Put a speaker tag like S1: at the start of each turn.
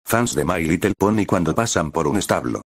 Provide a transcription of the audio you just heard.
S1: Fans de My Little Pony cuando pasan por un establo.